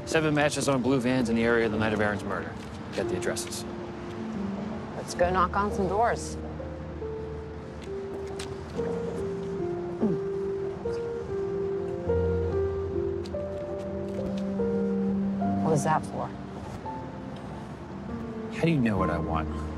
7 matches on blue vans in the area the night of Aaron's murder. Got the addresses. Let's go knock on some doors. What was that for? How do you know what I want?